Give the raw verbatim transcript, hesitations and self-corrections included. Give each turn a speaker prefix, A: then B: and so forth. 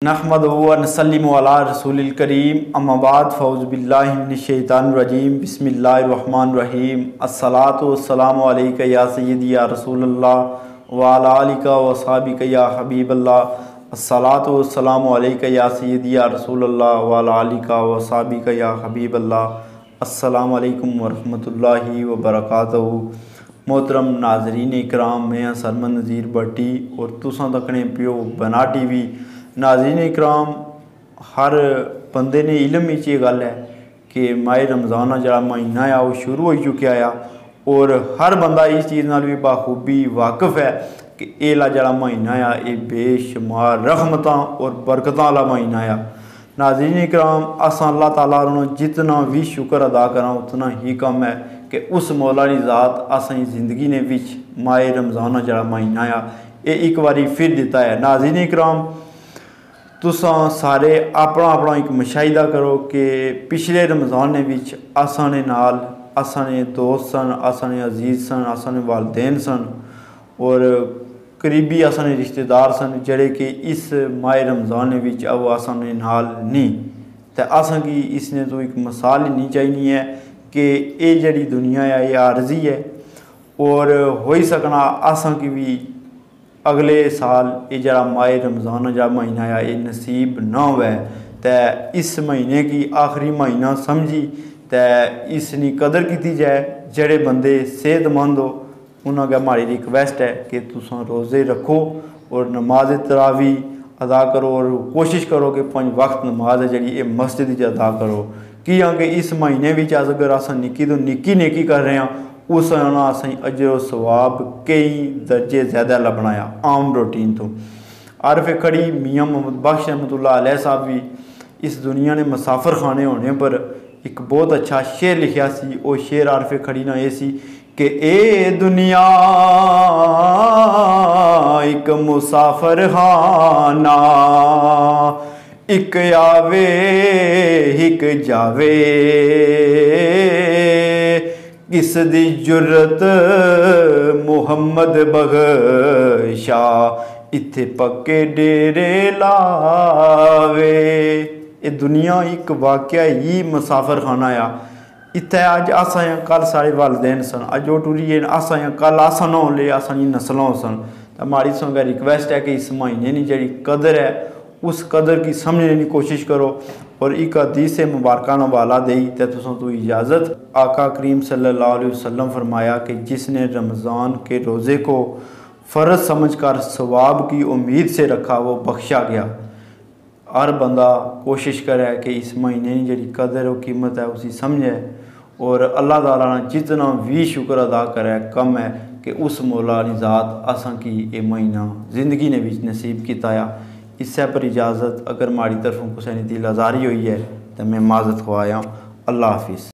A: नहमदुहु व नसल्लिमु अला रसूलिल करीम अम्मा बाद फ़ऊज़ु बिल्लाहि मिनश शैतानिर रजीम बिस्मिल्लाहिर रहमानिर रहीम अस्सलातु वस्सलामु अलैका या सय्यदी या रसूलल्लाह व अला आलिका व अस्हाबिका या हबीबल्लाह अस्सलातु वस्सलामु अलैका या सय्यदी या रसूलल्लाह व अला आलिका व अस्हाबिका या हबीबल्लाह। अस्सलामु अलैकुम व रहमतुल्लाहि व बरकातहू। मोहतरम नाज़रीन इकराम, मैं सरमन नज़ीर भट्टी और तुसां तकने पियो बना टी वी। नाज़रीन इकराम, हर बंदे ने इलम विच ये गल है कि माह रमज़ान जड़ा महीना आ वो शुरू हो चुका आ और हर बंदा इस चीज़ नाल भी बाखूबी वाकिफ़ है कि एला जड़ा महीना आ ये बेशुमार रहमतां और बरकतां वाला महीना आ। नाज़रीन इकराम, असां अल्लाह ताला नूं जितना भी शुक्र अदा करा उतना ही कम है कि उस मौला दी ज़ात असां ज़िंदगी ने विच माह रमज़ान जड़ा महीना आ ये एक बारी फिर दिता है। नाज़रीन इकराम, तुसां सारे अपना अपना एक मुशाहिदा करो कि पिछले रमज़ान ने विच असां ने नाल असां ने दोस्त सन, असां ने अजीज़ सन, असां ने वालदैन सन और करीबी असां ने रिश्तेदार सन जड़े कि इस माह रमज़ान ने विच अब असां ने नाल नहीं। तो असां की इसने तो एक मिसाल नहीं चाहिए है कि ये जड़ी दुनिया है ये आरजी है और हो ही सकना असां की भी अगले साल ये जरा माह रमज़ान जरा महीना आ ये नसीब ना हुआ। तो इस महीने की आखिरी महीना समझी तो इसकी कदर की जाए। जड़े बंदे सेहतमंद हो उन्होंने हमारी रिक्वेस्ट है कि तुम रोज़े रखो और नमाज तरावी अदा करो और कोशिश करो कि पांच वक्त नमाज है जी मस्जिद अदा करो। कि इस महीने में अगर अस निकी तो निकी नेकी कर रहे हैं उस असें अजर सवाब कई दर्जे ज़्यादा लभना है आम रूटीन तो। आरफ खड़ी मियाँ मोहम्मद बख्श रहमतुल्लाह अलैह साहब भी इस दुनिया ने मुसाफिर खाने होने पर एक बहुत अच्छा शेर लिखा सी। वो शेर आरफ खड़ी ना ये सी कि ए दुनिया एक मुसाफिर खाना, एक आवे एक जावे, किस दी जुर्रत मुहम्मद बख्शा इत्थे पक्के डेरे लावे। ये दुनिया एक वाकया ही मुसाफिर खाना आ। इत्थे अज अस आए कल सारे वालदैन सन, अज वो टुरी अस आए कल अस ना ले असानी नस्लों सन। तो हमारी संग रिक्वेस्ट है कि इस महीने की जी कदर है उस कदर की समझने की कोशिश करो। और एक हदीस मुबारक वाला दे तो तो इजाज़त आका करीम सल्लल्लाहु अलैहि वसल्लम फरमाया कि जिसने रमज़ान के रोज़े को फ़र्ज समझकर सवाब की उम्मीद से रखा वो बख्शा गया। हर बंदा कोशिश करे कि इस महीने की जी कदर और कीमत है उसी समझे और अल्लाह ताला ने जितना भी शुक्र अदा करे कम है कि उस मौला दी ज़ात असां की ये महीना ज़िंदगी ने भी नसीब किया। इससे पर इजाज़त, अगर हमारी तरफों कुछ दिल आज़ारी हुई है तो मैं माज़त खुआया। अल्लाह हाफिज़।